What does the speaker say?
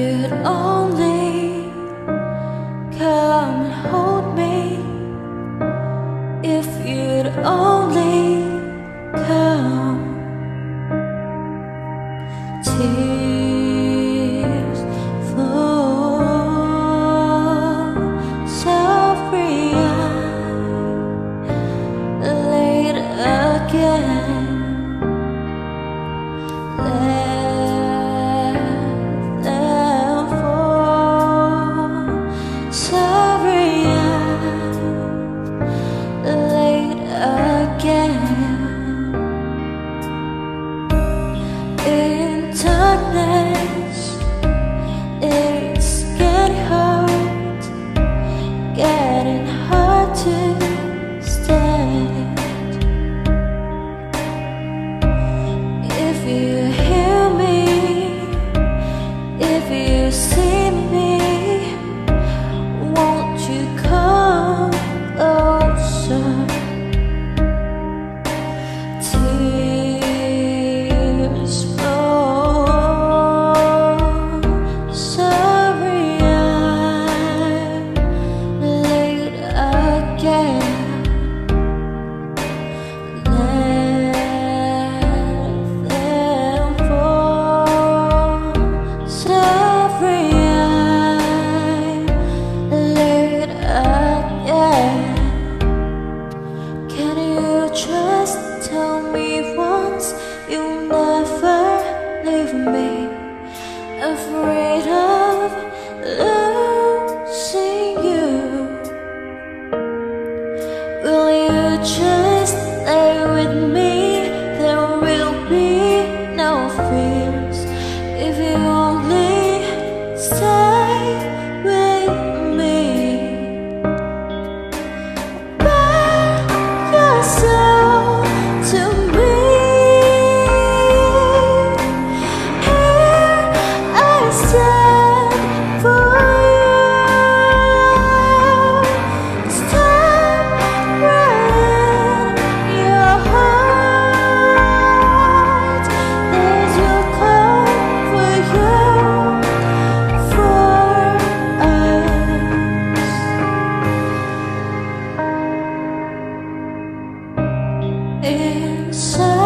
you'd only come and hold me, if you'd only come. Tears fall, sorry I late again. Let them fall, sorry I late again. In darkness, it's getting hard to stand. If you hear me, if you see me, won't you come closer? Tears fall, sorry I'm late again. Let them fall, sorry I'm late again. Can you just tell me once you'll never leave me? Afraid of losing you. Will you just stay with me? There will be no fears if you only stay with me. Bear your soul to me. Here I stand for you. Stop running your heart. There's will come for you, for us. Inside